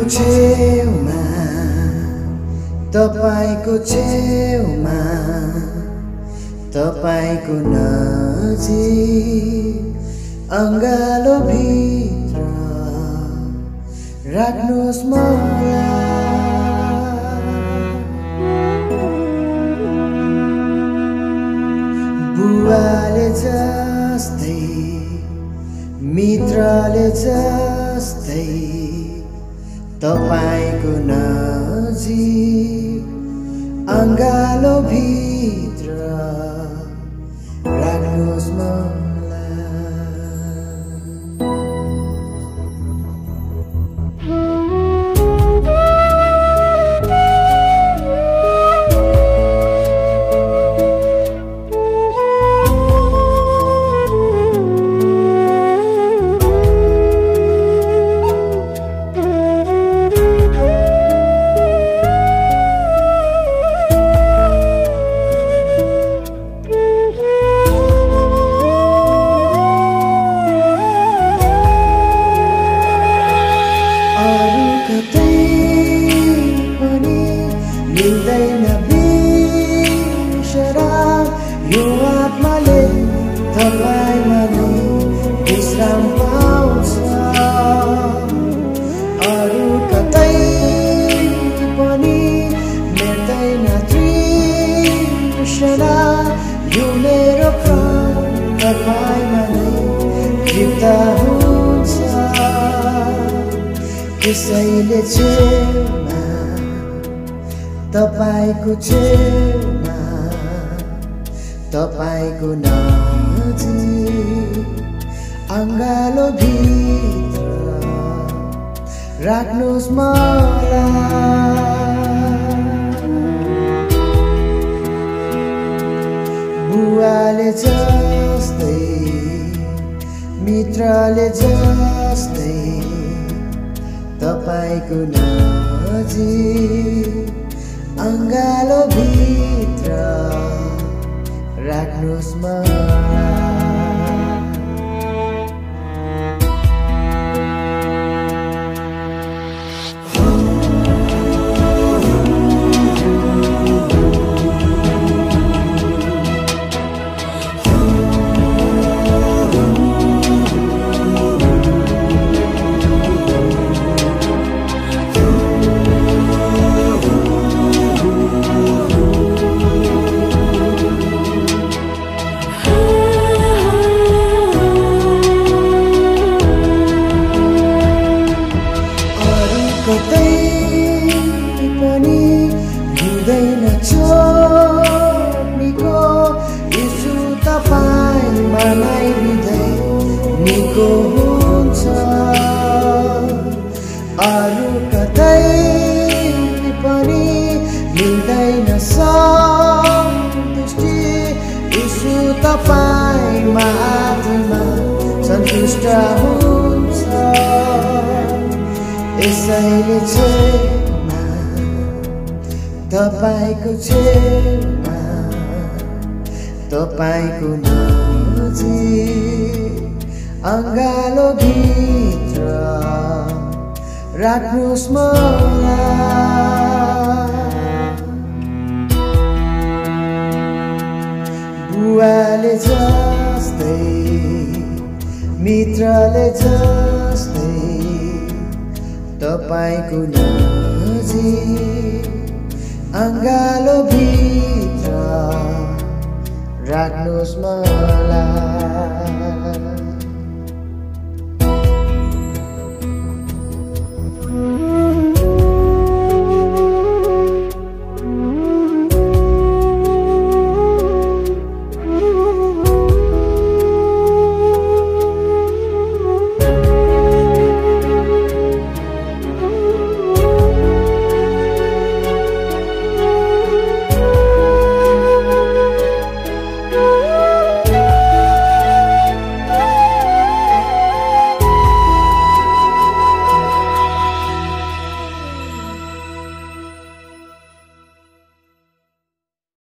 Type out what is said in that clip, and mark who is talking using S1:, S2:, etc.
S1: छेउमा तपाईको छेउमा तपाईको नजिक अंगालो भित्र राख्नुस् मलाई। बुवाले जस्तै मित्रले जस्तै तपाईको नजिक अंगालो भित्र राख्नुस् मिल्दैन बिर्सरा यो आत्माले तपाईमा नै विश्राम पाउँछ। अरू कतै पनि मेट्दैन तृष्णा यो मेरो प्राण तपाईमा नै तृप्त हुन्छ। त्यसैले छेउमा तपाईको छेउमा तपाईको नजिक अंगालो भित्र राख्नुस् मलाई। बुवाले जस्तै मित्रले जस्तै तपाईको नजिक अंगालो भित्र राख्नुस् मलाई। कतै पनि हुँदैन छोड्नेको यीशु तपाईमा नै हृदय निको हुन्छ। अरू कतै पनि मिल्दैन सन्तुष्टि यीशु तपाईमा आत्मा सन्तुष्ट हुन्छ। यसैले छेउमा तपाईको छेउमा तपाईको नजिक अंगालो भित्र राख्नुस् मलाई। बुवाले जस्तै मित्रले जस्तै तपाईको नजिक अंगालो भित्र राख्नुस् मलाई।